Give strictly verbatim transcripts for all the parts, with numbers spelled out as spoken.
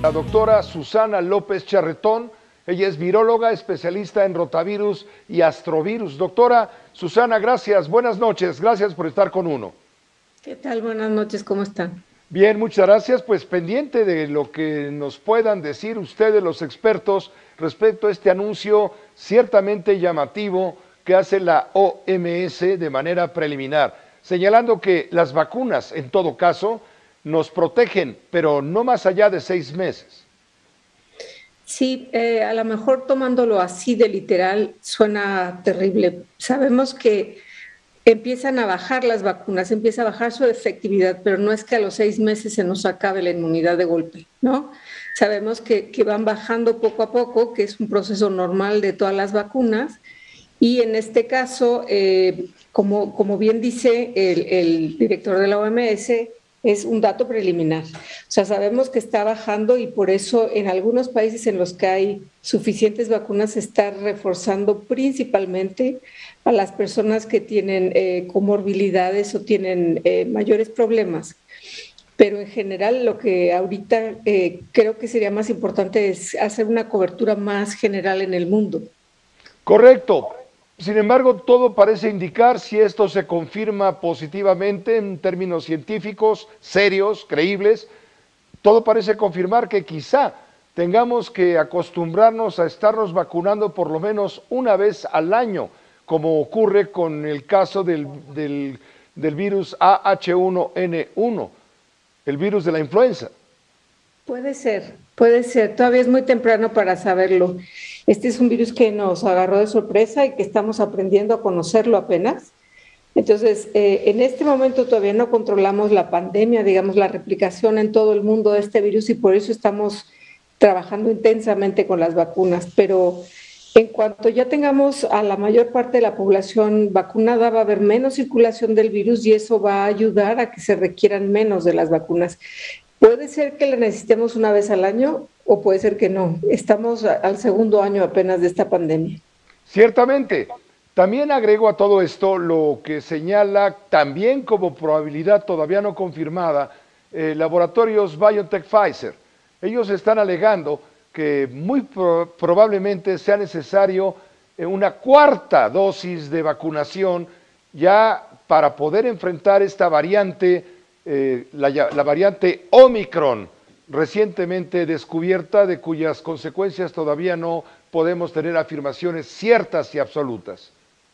La doctora Susana López Charretón, ella es viróloga, especialista en rotavirus y astrovirus. Doctora Susana, gracias, buenas noches, gracias por estar con uno. ¿Qué tal? Buenas noches, ¿cómo están? Bien, muchas gracias. Pues pendiente de lo que nos puedan decir ustedes, los expertos, respecto a este anuncio ciertamente llamativo que hace la O M S de manera preliminar, señalando que las vacunas, en todo caso, nos protegen, pero no más allá de seis meses. Sí, eh, a lo mejor tomándolo así de literal suena terrible. Sabemos que empiezan a bajar las vacunas, empieza a bajar su efectividad, pero no es que a los seis meses se nos acabe la inmunidad de golpe, ¿no? Sabemos que, que van bajando poco a poco, que es un proceso normal de todas las vacunas, y en este caso, eh, como, como bien dice el, el director de la O M S, es un dato preliminar. O sea, sabemos que está bajando y por eso en algunos países en los que hay suficientes vacunas se está reforzando principalmente a las personas que tienen eh, comorbilidades o tienen eh, mayores problemas. Pero en general lo que ahorita eh, creo que sería más importante es hacer una cobertura más general en el mundo. Correcto. Sin embargo, todo parece indicar, si esto se confirma positivamente en términos científicos, serios, creíbles, todo parece confirmar que quizá tengamos que acostumbrarnos a estarnos vacunando por lo menos una vez al año, como ocurre con el caso del, del, del virus A H uno N uno, el virus de la influenza. Puede ser, puede ser. Todavía es muy temprano para saberlo. Este es un virus que nos agarró de sorpresa y que estamos aprendiendo a conocerlo apenas. Entonces, eh, en este momento todavía no controlamos la pandemia, digamos, la replicación en todo el mundo de este virus y por eso estamos trabajando intensamente con las vacunas. Pero en cuanto ya tengamos a la mayor parte de la población vacunada, va a haber menos circulación del virus y eso va a ayudar a que se requieran menos de las vacunas. Puede ser que la necesitemos una vez al año o puede ser que no. Estamos al segundo año apenas de esta pandemia. Ciertamente. También agrego a todo esto lo que señala también como probabilidad todavía no confirmada eh, laboratorios BioNTech Pfizer. Ellos están alegando que muy pro probablemente sea necesario eh, una cuarta dosis de vacunación ya para poder enfrentar esta variante, eh, la, la variante Omicron, recientemente descubierta, de cuyas consecuencias todavía no podemos tener afirmaciones ciertas y absolutas.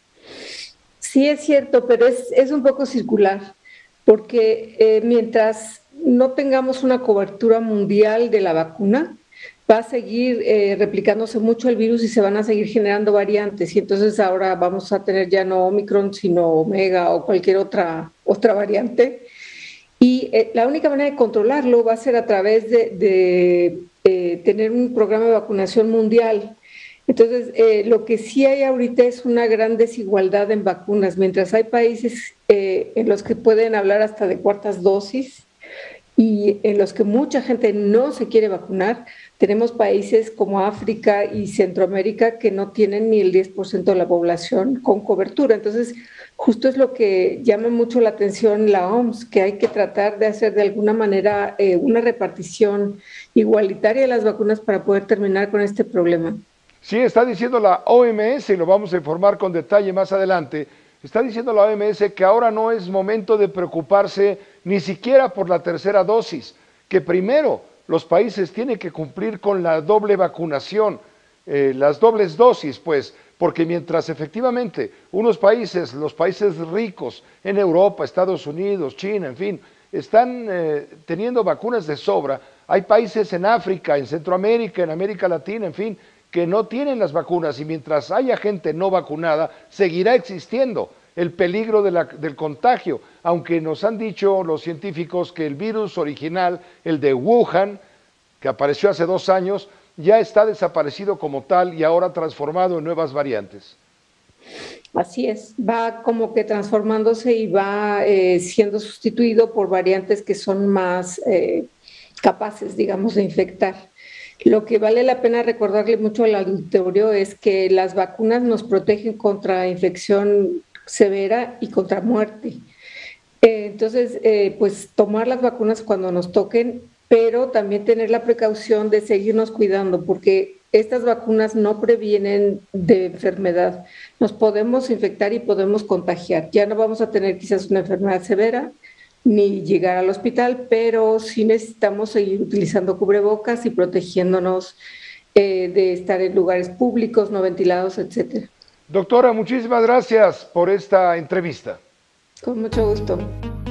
Sí, es cierto, pero es, es un poco circular, porque eh, mientras no tengamos una cobertura mundial de la vacuna, va a seguir eh, replicándose mucho el virus y se van a seguir generando variantes, y entonces ahora vamos a tener ya no Omicron, sino Omega o cualquier otra, otra variante. Y eh, la única manera de controlarlo va a ser a través de, de eh, tener un programa de vacunación mundial. Entonces, eh, lo que sí hay ahorita es una gran desigualdad en vacunas. Mientras hay países eh, en los que pueden hablar hasta de cuartas dosis y en los que mucha gente no se quiere vacunar, tenemos países como África y Centroamérica que no tienen ni el diez por ciento de la población con cobertura. Entonces, justo es lo que llama mucho la atención la O M S, que hay que tratar de hacer de alguna manera eh, una repartición igualitaria de las vacunas para poder terminar con este problema. Sí, está diciendo la O M S, y lo vamos a informar con detalle más adelante, está diciendo la O M S que ahora no es momento de preocuparse ni siquiera por la tercera dosis, que primero los países tienen que cumplir con la doble vacunación, eh, las dobles dosis, pues, porque mientras efectivamente unos países, los países ricos en Europa, Estados Unidos, China, en fin, están eh, teniendo vacunas de sobra, hay países en África, en Centroamérica, en América Latina, en fin, que no tienen las vacunas, y mientras haya gente no vacunada, seguirá existiendo el peligro de la, del contagio, aunque nos han dicho los científicos que el virus original, el de Wuhan, que apareció hace dos años, ya está desaparecido como tal y ahora transformado en nuevas variantes. Así es, va como que transformándose y va eh, siendo sustituido por variantes que son más eh, capaces, digamos, de infectar. Lo que vale la pena recordarle mucho al auditorio es que las vacunas nos protegen contra infección severa y contra muerte. Eh, entonces, eh, pues tomar las vacunas cuando nos toquen pero también tener la precaución de seguirnos cuidando, porque estas vacunas no previenen de enfermedad. Nos podemos infectar y podemos contagiar. Ya no vamos a tener quizás una enfermedad severa ni llegar al hospital, pero sí necesitamos seguir utilizando cubrebocas y protegiéndonos eh, de estar en lugares públicos, no ventilados, etcétera. Doctora, muchísimas gracias por esta entrevista. Con mucho gusto.